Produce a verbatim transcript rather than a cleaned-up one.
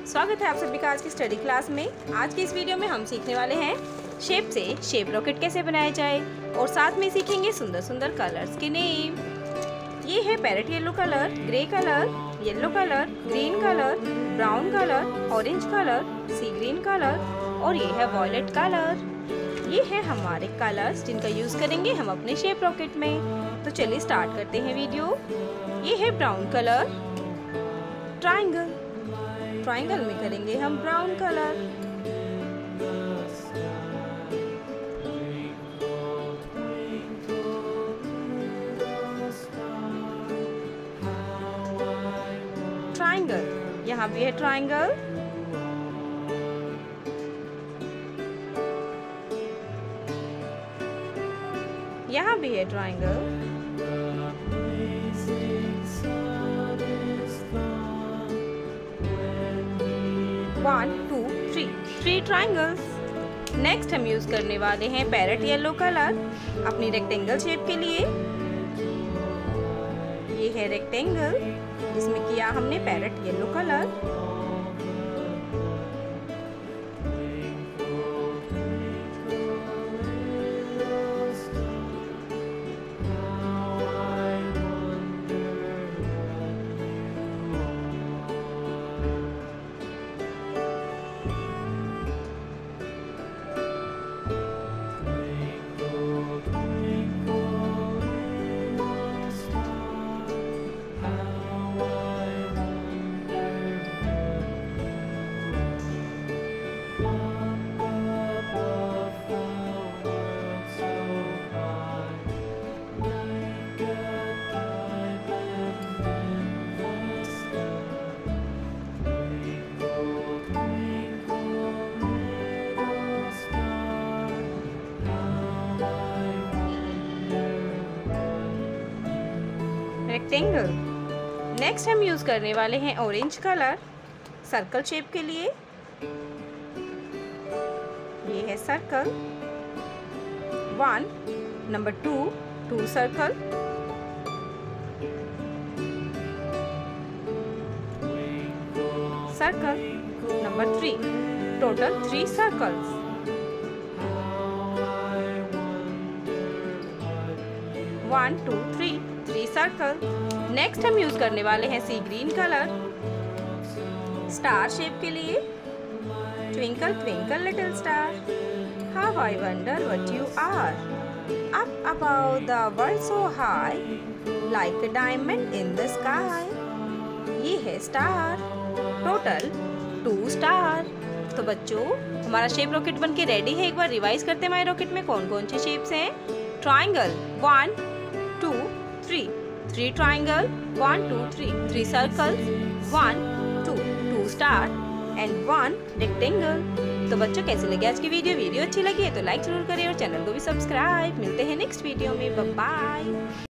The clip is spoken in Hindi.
स्वागत है आप सभी का आज की स्टडी क्लास में। आज की इस वीडियो में हम सीखने वाले हैं शेप से शेप रॉकेट कैसे बनाया जाए और साथ में सीखेंगे सुंदर सुंदर कलर्स के नेम। ये है parrot yellow colour, grey colour, yellow colour, green colour, brown colour, orange colour, sea green colour और ये है वॉयलेट कलर। ये है हमारे कलर्स जिनका यूज करेंगे हम अपने शेप रॉकेट में। तो चलिए स्टार्ट करते हैं वीडियो। ये है ब्राउन कलर, ट्राइंगल, ट्राइंगल में करेंगे हम ब्राउन कलर। ट्राइंगल, यहाँ भी है ट्राइंगल। यहाँ भी है triangle. One two three three triangles. Next हम यूज करने वाले हैं पैरेट येलो कलर अपनी रेक्टेंगल शेप के लिए। ये है रेक्टेंगल जिसमें किया हमने parrot yellow colour. Rectangle. Next हम यूज करने वाले हैं ऑरेंज कलर सर्कल शेप के लिए। ये है circle, one, number two, two circle, circle, number three, total three circles. One two three three circle. Next हम यूज करने वाले हैं sea green colour star shape के लिए। Twinkle twinkle little star, how I wonder what you are, up above the world so high, like a diamond in the sky. ये है स्टार, टोटल टू स्टार। तो बच्चों हमारा शेप रॉकेट बन के रेडी है। एक बार रिवाइज करते हैं हमारे रॉकेट में कौन कौन से शेप्स हैं। Triangle, one two three, three triangle, one two three, three circles, one two, two star and one rectangle. तो बच्चों कैसे लगे आज की वीडियो? वीडियो अच्छी लगी है तो लाइक जरूर करें और चैनल को भी सब्सक्राइब। मिलते हैं नेक्स्ट वीडियो में। Bye bye.